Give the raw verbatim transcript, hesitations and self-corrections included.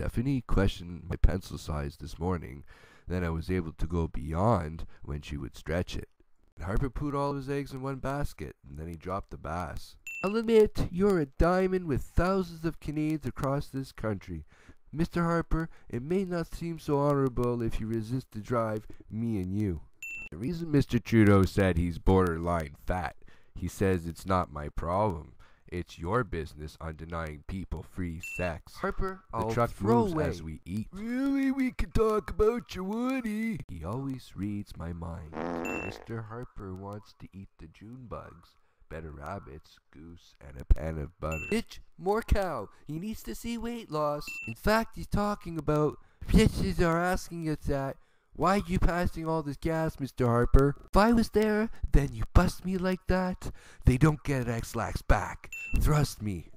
Stephanie questioned my pencil size this morning. Then I was able to go beyond when she would stretch it. Harper put all his eggs in one basket, and then he dropped the bass. I'll admit, you're a diamond with thousands of Canadians across this country. Mister Harper, it may not seem so honorable if you resist to drive me and you. The reason Mister Trudeau said he's borderline fat, he says it's not my problem. It's your business on denying people free sex. Harper, the I'll truck throw moves away. as we eat. Really, we can talk about your Woody. He always reads my mind. Mister Harper wants to eat the June bugs. Better rabbits, goose, and a pan of butter. Bitch, more cow. He needs to see weight loss. In fact, he's talking about bitches are asking us that. Why you passing all this gas, Mister Harper? If I was there, then you bust me like that. They don't get X-Lax back. Trust me.